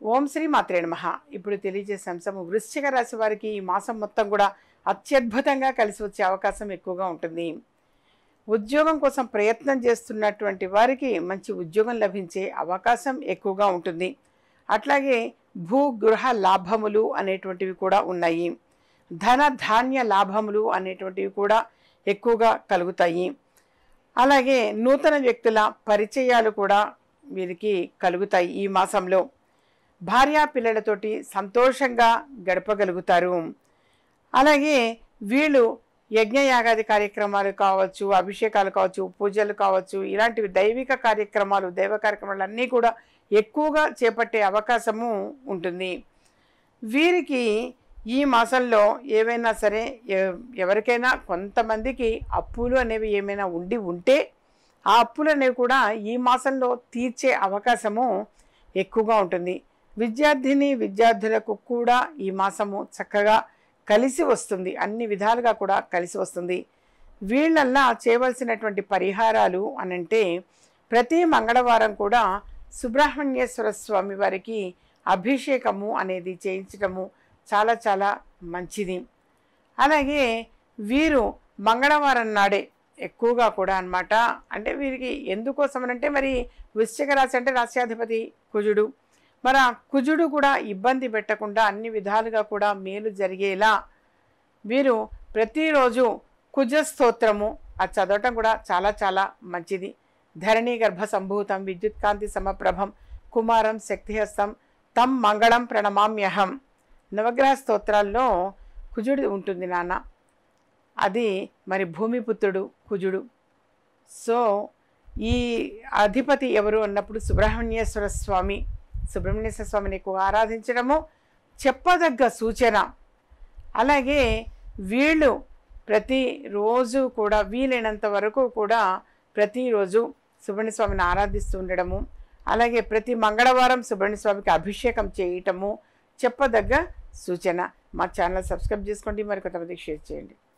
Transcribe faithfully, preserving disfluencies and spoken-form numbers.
ఓం శ్రీ మాత్రే నమః. ఇప్పుడు తెలియజేసే అంశము వృశ్చిక రాశి వారికి ఈ మాసం మొత్తం కూడా అత్యద్భుతంగా కలిసి వచ్చే అవకాశం ఎక్కువగా ఉంటుంది. ఉద్యోగం కోసం ప్రయత్నం చేస్తున్నటువంటి వారికి మంచి ఉద్యోగం లభించే అవకాశం ఎక్కువగా ఉంటుంది. అట్లాగే భూ గృహ లాభములు అనేటువంటివి కూడా ఉన్నాయి. ధన ధాన్య లాభములు అనేటువంటివి కూడా ఎక్కువగా కలుగుతాయి. అలాగే నూతన వ్యక్తుల పరిచయాలు కూడా వీరికి కలుగుతాయి. ఈ మాసంలో భార్యా పిల్లలతోటి సంతోషంగా గడపగలుగుతారు. అలాగే వీళ్ళు యజ్ఞయాగాది కార్యక్రమాలు కావచ్చు, అభిషేకాలు కావచ్చు, పూజలు కావచ్చు, ఇలాంటివి దైవిక కార్యక్రమాలు దైవ కార్యక్రమాలు అన్నీ కూడా ఎక్కువగా చేపట్టే అవకాశము ఉంటుంది. వీరికి ఈ మాసంలో ఏవైనా సరే ఎవరికైనా కొంతమందికి అప్పులు అనేవి ఏమైనా ఉండి ఉంటే ఆ అప్పులు అనేవి కూడా ఈ మాసంలో తీర్చే అవకాశము ఎక్కువగా ఉంటుంది. విద్యార్థిని విద్యార్థులకు కూడా ఈ మాసము చక్కగా కలిసి వస్తుంది. అన్ని విధాలుగా కూడా కలిసి వస్తుంది. వీళ్ళల్లా చేయవలసినటువంటి పరిహారాలు అనంటే ప్రతి మంగళవారం కూడా సుబ్రహ్మణ్యేశ్వర స్వామి వారికి అభిషేకము అనేది చేయించడము చాలా చాలా మంచిది. అలాగే వీరు మంగళవారం నాడే ఎక్కువగా కూడా అన్నమాట. అంటే వీరికి ఎందుకోసమనంటే మరి వృశ్చిక రాశి అంటే రాశ్యాధిపతి కుజుడు. మరి ఆ కుజుడు కూడా ఇబ్బంది పెట్టకుండా అన్ని విధాలుగా కూడా మేలు జరిగేలా వీరు ప్రతిరోజు కుజ స్తోత్రము అది చదవటం కూడా చాలా చాలా మంచిది. ధరణి గర్భ సంభూతం విద్యుత్కాంతి సమప్రభం కుమారం శక్తిహస్తం తం మంగళం ప్రణమామ్యహం నవగ్రహ స్తోత్రాల్లో కుజుడు ఉంటుంది నాన్న. అది మరి భూమిపుత్రుడు కుజుడు. సో ఈ అధిపతి ఎవరు అన్నప్పుడు సుబ్రహ్మణ్యేశ్వర స్వామి సుబ్రహ్మణ్యేశ్వర స్వామిని ఎక్కువ ఆరాధించడము చెప్పదగ్గ సూచన. అలాగే వీళ్ళు ప్రతిరోజు కూడా వీలైనంత వరకు కూడా ప్రతిరోజు సుబ్రహ్మణ్య స్వామిని ఆరాధిస్తూ ఉండడము, అలాగే ప్రతి మంగళవారం సుబ్రహ్మణ్య స్వామికి అభిషేకం చేయటము చెప్పదగ్గ సూచన. మా ఛానల్ సబ్స్క్రైబ్ చేసుకోండి, మరి కొంతమందికి షేర్ చేయండి.